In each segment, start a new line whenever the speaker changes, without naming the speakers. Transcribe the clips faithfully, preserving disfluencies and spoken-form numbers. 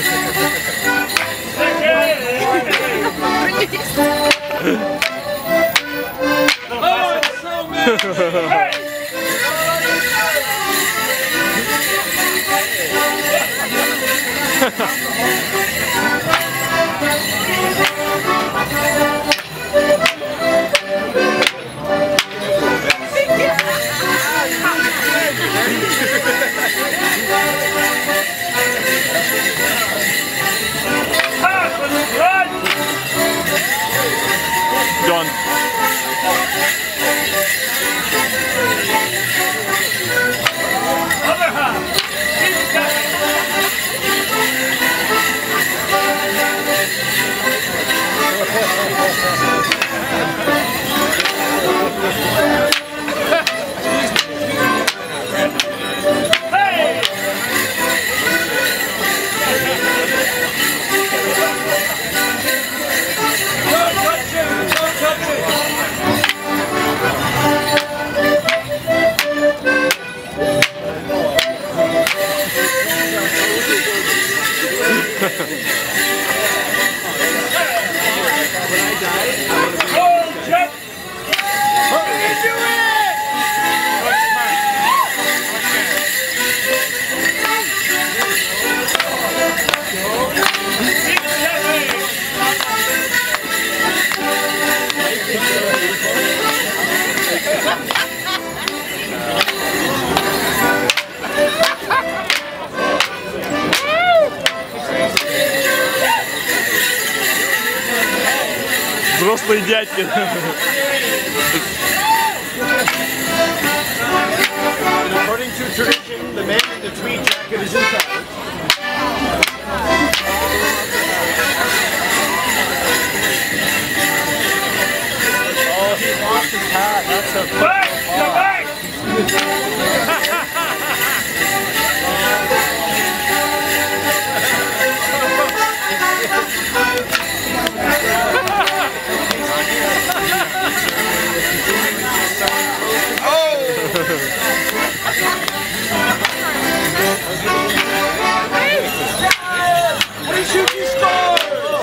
John.
Other half. Keep stepping.
Взрослые дядьки.
According to tradition, the man in the tweed jacket is in charge. Oh, he lost his hat. That's a
Back! Come back!
What a shooting star!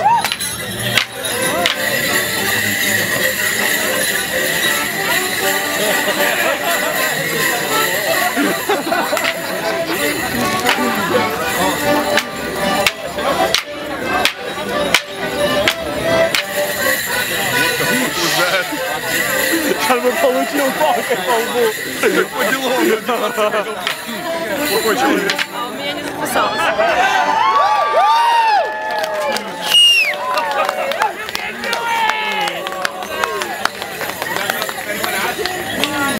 Как бы получил палкой по лбу.
По делам. Плохой человек.
У меня не записалось.